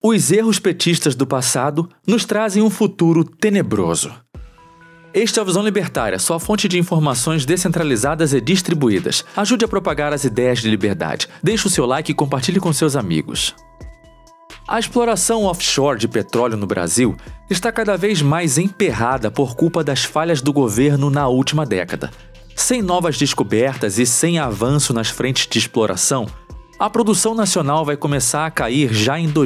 Os erros petistas do passado nos trazem um futuro tenebroso. Este é a Visão Libertária, sua fonte de informações descentralizadas e distribuídas. Ajude a propagar as ideias de liberdade. Deixe o seu like e compartilhe com seus amigos. A exploração offshore de petróleo no Brasil está cada vez mais emperrada por culpa das falhas do governo na última década. Sem novas descobertas e sem avanço nas frentes de exploração, a produção nacional vai começar a cair já em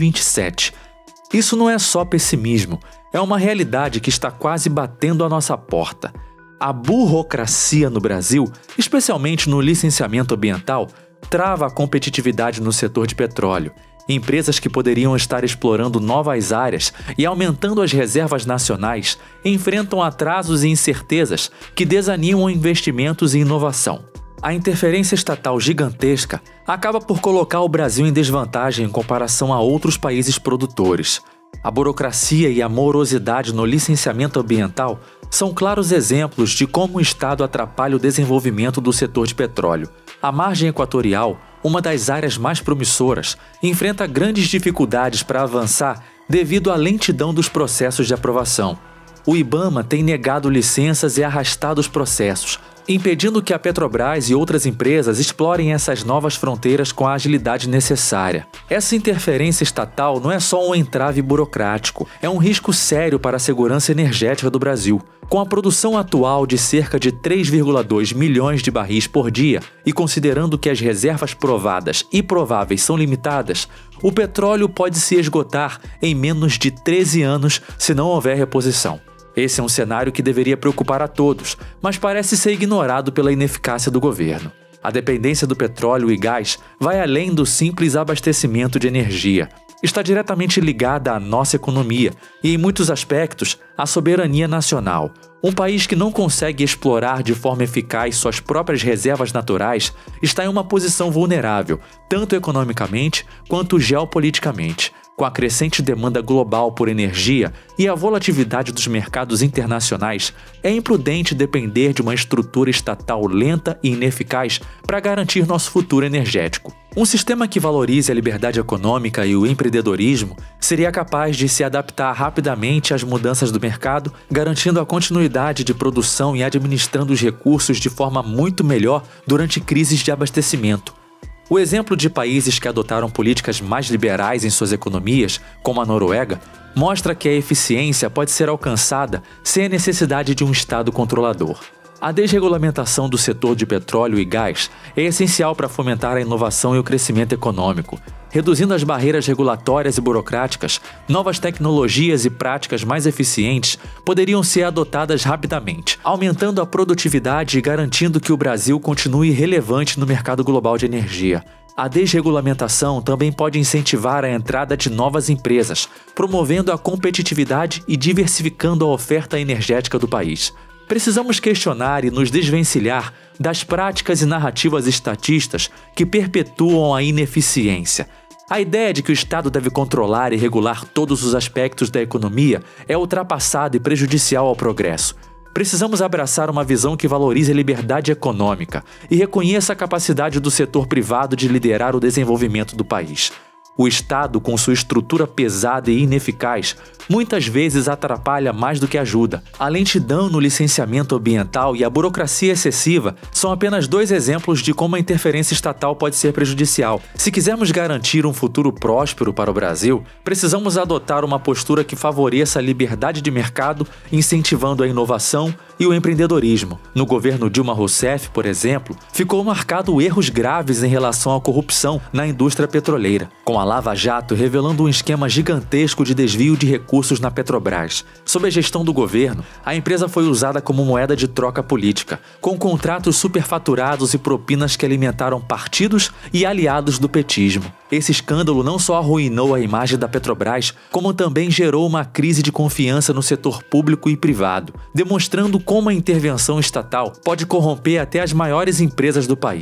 2027. Isso não é só pessimismo, é uma realidade que está quase batendo a nossa porta. A burocracia no Brasil, especialmente no licenciamento ambiental, trava a competitividade no setor de petróleo. Empresas que poderiam estar explorando novas áreas e aumentando as reservas nacionais enfrentam atrasos e incertezas que desanimam investimentos e inovação. A interferência estatal gigantesca acaba por colocar o Brasil em desvantagem em comparação a outros países produtores. A burocracia e a morosidade no licenciamento ambiental são claros exemplos de como o Estado atrapalha o desenvolvimento do setor de petróleo. A margem equatorial, uma das áreas mais promissoras, enfrenta grandes dificuldades para avançar devido à lentidão dos processos de aprovação. O IBAMA tem negado licenças e arrastado os processos, impedindo que a Petrobras e outras empresas explorem essas novas fronteiras com a agilidade necessária. Essa interferência estatal não é só um entrave burocrático, é um risco sério para a segurança energética do Brasil. Com a produção atual de cerca de 3,2 milhões de barris por dia e considerando que as reservas provadas e prováveis são limitadas, o petróleo pode se esgotar em menos de 13 anos se não houver reposição. Esse é um cenário que deveria preocupar a todos, mas parece ser ignorado pela ineficácia do governo. A dependência do petróleo e gás vai além do simples abastecimento de energia. Está diretamente ligada à nossa economia e, em muitos aspectos, à soberania nacional. Um país que não consegue explorar de forma eficaz suas próprias reservas naturais está em uma posição vulnerável, tanto economicamente quanto geopoliticamente. Com a crescente demanda global por energia e a volatilidade dos mercados internacionais, é imprudente depender de uma estrutura estatal lenta e ineficaz para garantir nosso futuro energético. Um sistema que valorize a liberdade econômica e o empreendedorismo seria capaz de se adaptar rapidamente às mudanças do mercado, garantindo a continuidade de produção e administrando os recursos de forma muito melhor durante crises de abastecimento. O exemplo de países que adotaram políticas mais liberais em suas economias, como a Noruega, mostra que a eficiência pode ser alcançada sem a necessidade de um Estado controlador. A desregulamentação do setor de petróleo e gás é essencial para fomentar a inovação e o crescimento econômico. Reduzindo as barreiras regulatórias e burocráticas, novas tecnologias e práticas mais eficientes poderiam ser adotadas rapidamente, aumentando a produtividade e garantindo que o Brasil continue relevante no mercado global de energia. A desregulamentação também pode incentivar a entrada de novas empresas, promovendo a competitividade e diversificando a oferta energética do país. Precisamos questionar e nos desvencilhar das práticas e narrativas estatistas que perpetuam a ineficiência. A ideia de que o Estado deve controlar e regular todos os aspectos da economia é ultrapassada e prejudicial ao progresso. Precisamos abraçar uma visão que valorize a liberdade econômica e reconheça a capacidade do setor privado de liderar o desenvolvimento do país. O Estado, com sua estrutura pesada e ineficaz, muitas vezes atrapalha mais do que ajuda. A lentidão no licenciamento ambiental e a burocracia excessiva são apenas dois exemplos de como a interferência estatal pode ser prejudicial. Se quisermos garantir um futuro próspero para o Brasil, precisamos adotar uma postura que favoreça a liberdade de mercado, incentivando a inovação e o empreendedorismo. No governo Dilma Rousseff, por exemplo, ficou marcado erros graves em relação à corrupção na indústria petroleira, com a Lava Jato revelando um esquema gigantesco de desvio de recursos na Petrobras. Sob a gestão do governo, a empresa foi usada como moeda de troca política, com contratos superfaturados e propinas que alimentaram partidos e aliados do petismo. Esse escândalo não só arruinou a imagem da Petrobras, como também gerou uma crise de confiança no setor público e privado, demonstrando como a intervenção estatal pode corromper até as maiores empresas do país.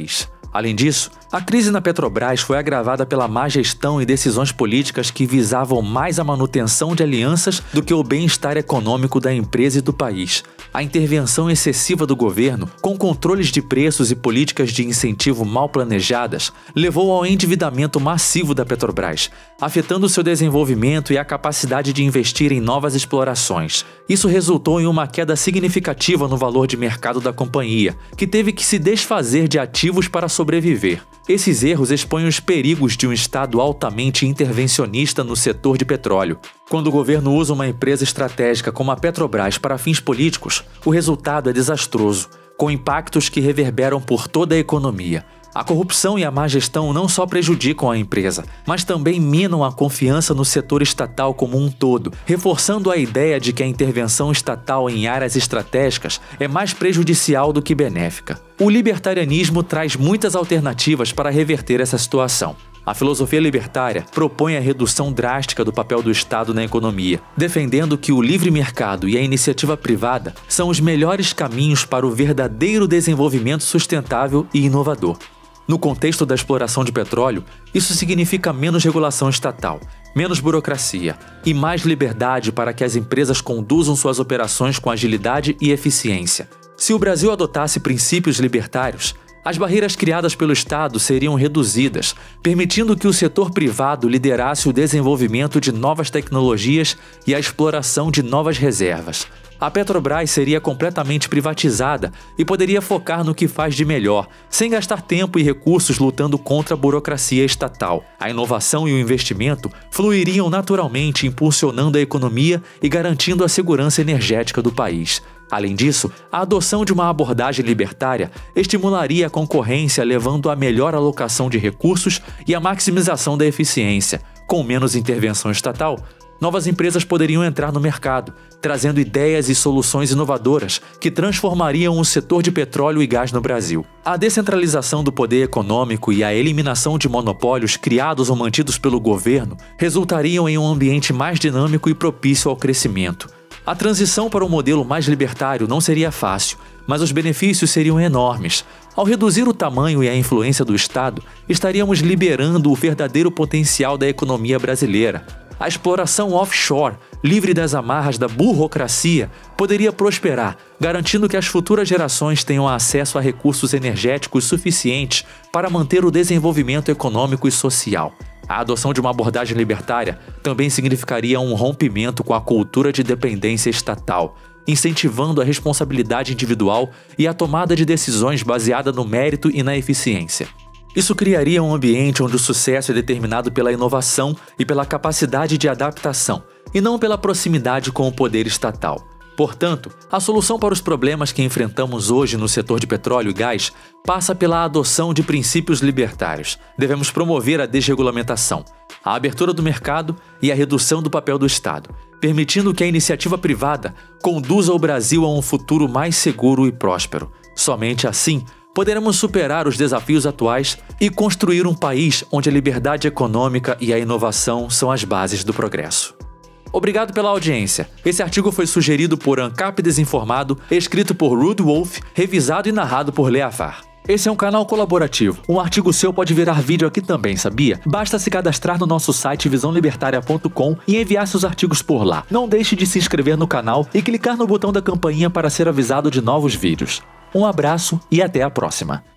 Além disso, a crise na Petrobras foi agravada pela má gestão e decisões políticas que visavam mais a manutenção de alianças do que o bem-estar econômico da empresa e do país. A intervenção excessiva do governo, com controles de preços e políticas de incentivo mal planejadas, levou ao endividamento massivo da Petrobras, afetando seu desenvolvimento e a capacidade de investir em novas explorações. Isso resultou em uma queda significativa no valor de mercado da companhia, que teve que se desfazer de ativos para sobreviver. Esses erros expõem os perigos de um Estado altamente intervencionista no setor de petróleo. Quando o governo usa uma empresa estratégica como a Petrobras para fins políticos, o resultado é desastroso, com impactos que reverberam por toda a economia. A corrupção e a má gestão não só prejudicam a empresa, mas também minam a confiança no setor estatal como um todo, reforçando a ideia de que a intervenção estatal em áreas estratégicas é mais prejudicial do que benéfica. O libertarianismo traz muitas alternativas para reverter essa situação. A filosofia libertária propõe a redução drástica do papel do Estado na economia, defendendo que o livre mercado e a iniciativa privada são os melhores caminhos para o verdadeiro desenvolvimento sustentável e inovador. No contexto da exploração de petróleo, isso significa menos regulação estatal, menos burocracia e mais liberdade para que as empresas conduzam suas operações com agilidade e eficiência. Se o Brasil adotasse princípios libertários, as barreiras criadas pelo Estado seriam reduzidas, permitindo que o setor privado liderasse o desenvolvimento de novas tecnologias e a exploração de novas reservas. A Petrobras seria completamente privatizada e poderia focar no que faz de melhor, sem gastar tempo e recursos lutando contra a burocracia estatal. A inovação e o investimento fluiriam naturalmente, impulsionando a economia e garantindo a segurança energética do país. Além disso, a adoção de uma abordagem libertária estimularia a concorrência, levando à melhor alocação de recursos e à maximização da eficiência. Com menos intervenção estatal, novas empresas poderiam entrar no mercado, trazendo ideias e soluções inovadoras que transformariam o setor de petróleo e gás no Brasil. A descentralização do poder econômico e a eliminação de monopólios criados ou mantidos pelo governo resultariam em um ambiente mais dinâmico e propício ao crescimento. A transição para um modelo mais libertário não seria fácil, mas os benefícios seriam enormes. Ao reduzir o tamanho e a influência do Estado, estaríamos liberando o verdadeiro potencial da economia brasileira. A exploração offshore, livre das amarras da burocracia, poderia prosperar, garantindo que as futuras gerações tenham acesso a recursos energéticos suficientes para manter o desenvolvimento econômico e social. A adoção de uma abordagem libertária também significaria um rompimento com a cultura de dependência estatal, incentivando a responsabilidade individual e a tomada de decisões baseada no mérito e na eficiência. Isso criaria um ambiente onde o sucesso é determinado pela inovação e pela capacidade de adaptação, e não pela proximidade com o poder estatal. Portanto, a solução para os problemas que enfrentamos hoje no setor de petróleo e gás passa pela adoção de princípios libertários. Devemos promover a desregulamentação, a abertura do mercado e a redução do papel do Estado, permitindo que a iniciativa privada conduza o Brasil a um futuro mais seguro e próspero. Somente assim, poderemos superar os desafios atuais e construir um país onde a liberdade econômica e a inovação são as bases do progresso. Obrigado pela audiência. Esse artigo foi sugerido por ANCAP Desinformado, escrito por Ruud Wolff, revisado e narrado por Leavar. Esse é um canal colaborativo. Um artigo seu pode virar vídeo aqui também, sabia? Basta se cadastrar no nosso site visãolibertaria.com e enviar seus artigos por lá. Não deixe de se inscrever no canal e clicar no botão da campainha para ser avisado de novos vídeos. Um abraço e até a próxima.